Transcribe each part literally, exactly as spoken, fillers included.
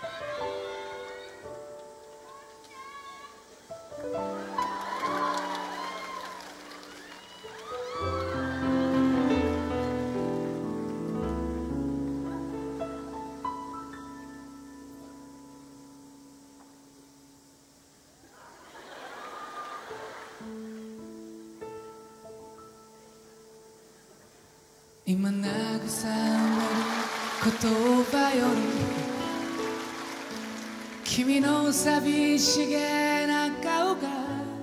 今慰める言葉より君の寂しげな顔が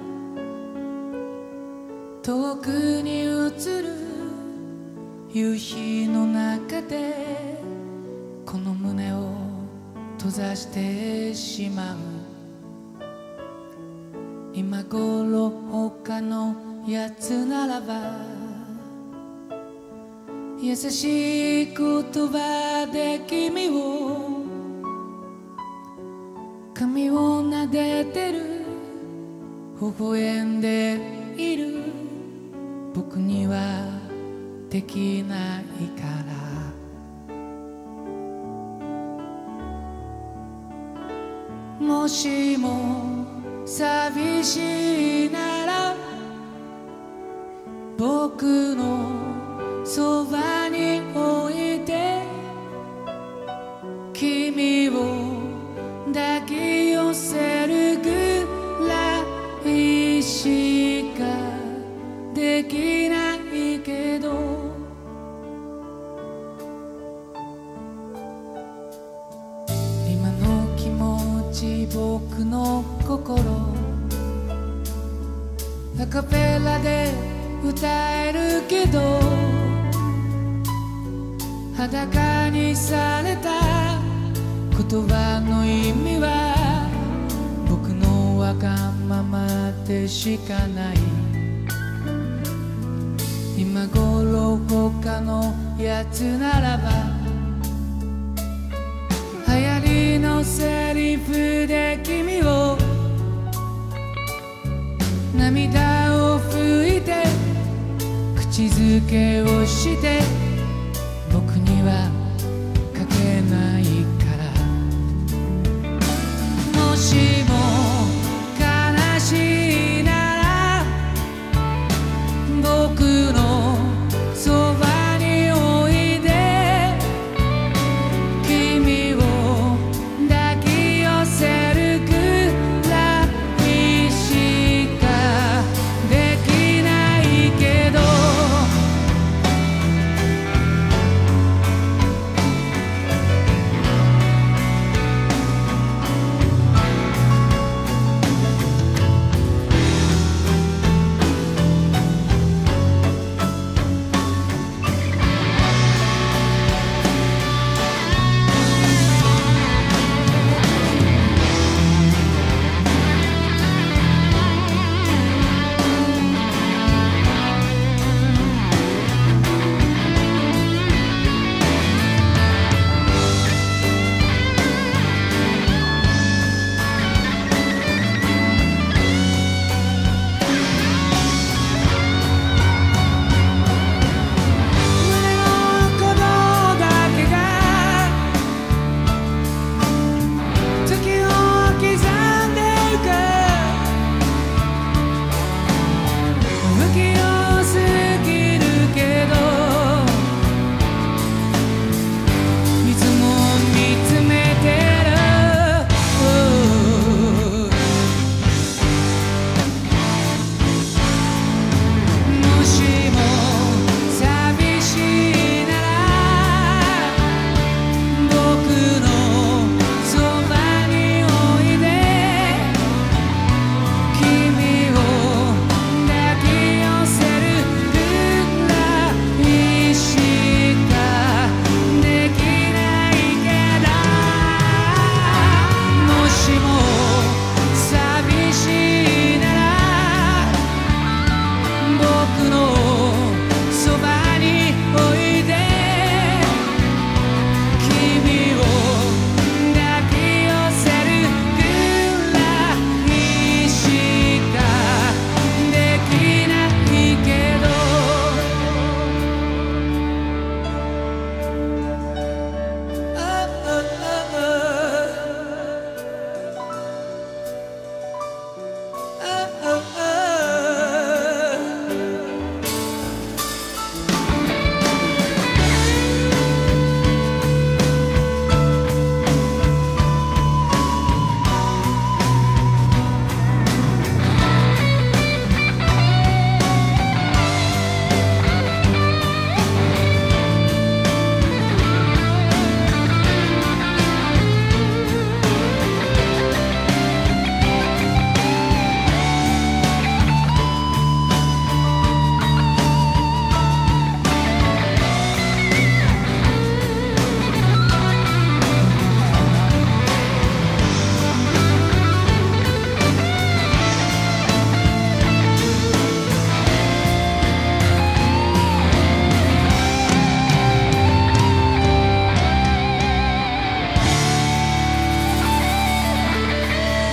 遠くに映る夕日の中でこの胸を閉ざしてしまう。今頃他のやつならば優しい言葉で君を髪を撫でてる微笑んでいる僕にはできないからもしも寂しいなら僕のそばに置いて君を抱き寄せるぐらいしかできないけど今の気持ち僕の心アカペラで歌えるけど裸にされた言葉の意味は僕のわがままでしかない。今頃他のやつならば流行りのセリフで君を涙を拭いて口づけをして僕には書けないからもしも悲しいなら僕のそばにおいで君を抱き寄せるくらいしかできないけど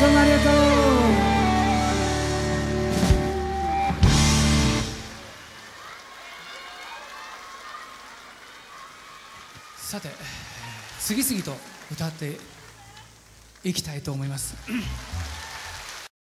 どうもありがとう。さて次々と歌っていきたいと思います。